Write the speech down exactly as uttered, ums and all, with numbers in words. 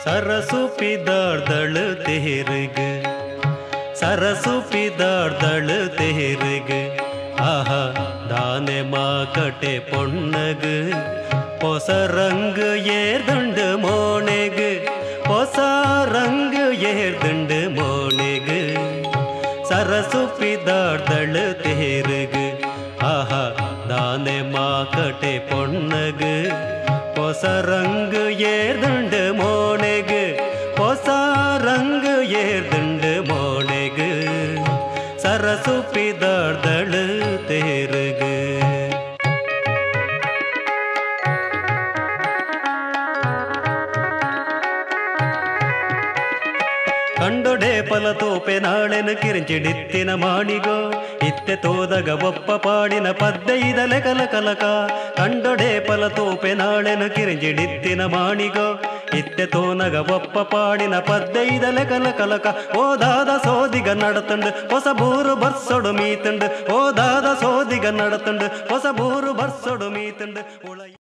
सरसुपिदार्दळ तेहरग सरसुपिदार्दळ तेहरग आहा दाने माकटे पोन्नग ಹೊಸ ರಂಗ ಏರ್ದಂಡ ಮೋಣೆಗ ಹೊಸ ರಂಗ ಏರ್ದಂಡ ಮೋಣೆಗ ಸರಸುಪಿದಾರ್ದಳ ತೇರಗ ಆಹಾ ದಾನೆ ಮಾಕಟೆ ಪೊಣ್ಣಗ ಹೊಸ ರಂಗ ಏರ್ದಂಡ ಮೋಣೆಗ ಹೊಸ ರಂಗ ಏರ್ದಂಡ ಮೋಣೆಗ ಸರಸುಪಿದಾರ್ದಳ ತೇರಗ ಕಂಡೊಡೆ ಫಲತೋಪೆ ನಾಳೆನ ಕಿರಿಂಚಿಡಿತ್ತಿನ ಮಾಣಿಗೋ ಇತ್ತೆ ತೋದಗ ಒಪ್ಪ ಪಾಡಿನ ಪದ್ದೆ ಇದಲೆ ಕಲಕಲಕ ಕಂಡೊಡೆ ಫಲತೋಪೆ ನಾಳೆನ ಕಿರಿಂಚಿಡಿತ್ತಿನ ಮಾಣಿಗೋ ಇತ್ತೆ ತೋನಗ ಒಪ್ಪ ಪಾಡಿನ ಪದ್ದೆ ಇದಲೆ ಕಲಕಲಕ ಓದಾದ ಸೋದಿಗ ನಡತಂಡು ಹೊಸ ಬೂರು ಬರ್ಸೊಡು ಮೀತಂಡು ಓದಾದ ಸೋದಿಗ ನಡತಂಡು ಹೊಸ ಬೂರು ಬರ್ಸೊಡು ಮೀತಂಡು